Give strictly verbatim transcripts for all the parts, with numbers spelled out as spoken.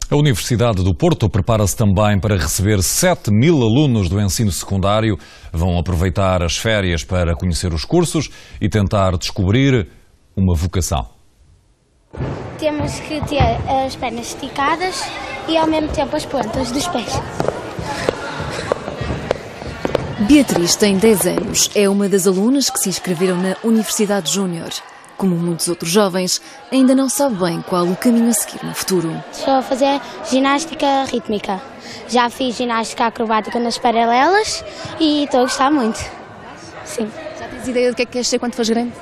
A Universidade do Porto prepara-se também para receber sete mil alunos do ensino secundário. Vão aproveitar as férias para conhecer os cursos e tentar descobrir uma vocação. Temos que ter as pernas esticadas e ao mesmo tempo as pontas dos pés. Beatriz tem dez anos. É uma das alunas que se inscreveram na Universidade Júnior. Como muitos outros jovens, ainda não sabe bem qual o caminho a seguir no futuro. Estou a fazer ginástica rítmica. Já fiz ginástica acrobática nas paralelas e estou a gostar muito. Sim. Já tens ideia do que é que queres ser quando fores grande?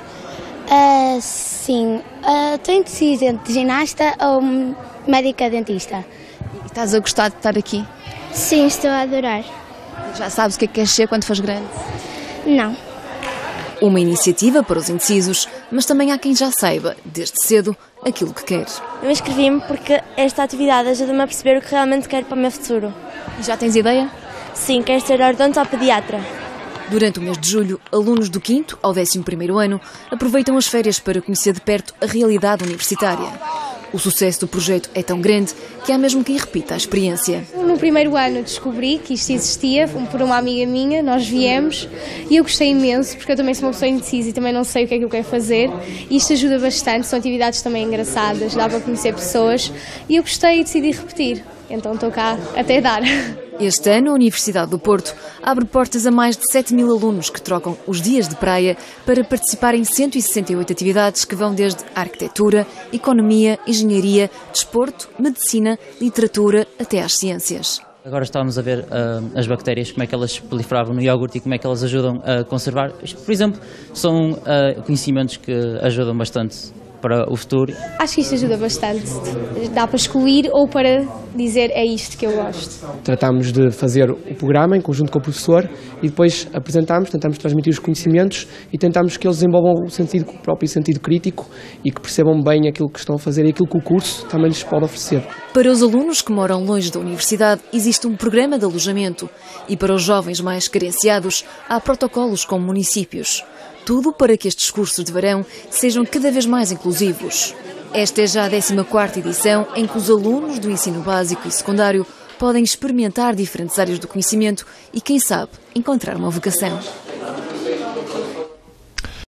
Uh, sim. Uh, estou indecisa entre ginasta ou médica dentista. E estás a gostar de estar aqui? Sim, estou a adorar. Já sabes o que é que queres ser quando fores grande? Não. Uma iniciativa para os indecisos, mas também há quem já saiba, desde cedo, aquilo que quer. Eu inscrevi-me porque esta atividade ajuda-me a perceber o que realmente quero para o meu futuro. E já tens ideia? Sim, quero ser odontopediatra. Durante o mês de julho, alunos do quinto ao décimo primeiro ano aproveitam as férias para conhecer de perto a realidade universitária. O sucesso do projeto é tão grande que há mesmo quem repita a experiência. No primeiro ano descobri que isto existia, por uma amiga minha, nós viemos e eu gostei imenso, porque eu também sou uma pessoa indecisa e também não sei o que é que eu quero fazer. E isto ajuda bastante, são atividades também engraçadas, dá para conhecer pessoas e eu gostei e decidi repetir, então estou cá até dar. Este ano, a Universidade do Porto abre portas a mais de sete mil alunos que trocam os dias de praia para participar em cento e sessenta e oito atividades que vão desde arquitetura, economia, engenharia, desporto, medicina, literatura até às ciências. Agora estávamos a ver uh, as bactérias, como é que elas se proliferavam no iogurte e como é que elas ajudam a conservar. Isto, por exemplo, são uh, conhecimentos que ajudam bastante para o futuro. Acho que isto ajuda bastante. Dá para excluir ou para dizer é isto que eu gosto. Tratamos de fazer o programa em conjunto com o professor e depois apresentamos, tentamos transmitir os conhecimentos e tentamos que eles desenvolvam o sentido, o próprio sentido crítico e que percebam bem aquilo que estão a fazer e aquilo que o curso também lhes pode oferecer. Para os alunos que moram longe da universidade, existe um programa de alojamento e para os jovens mais carenciados, há protocolos com municípios. Tudo para que estes cursos de verão sejam cada vez mais inclusivos. Esta é já a décima quarta edição em que os alunos do ensino básico e secundário podem experimentar diferentes áreas do conhecimento e, quem sabe, encontrar uma vocação.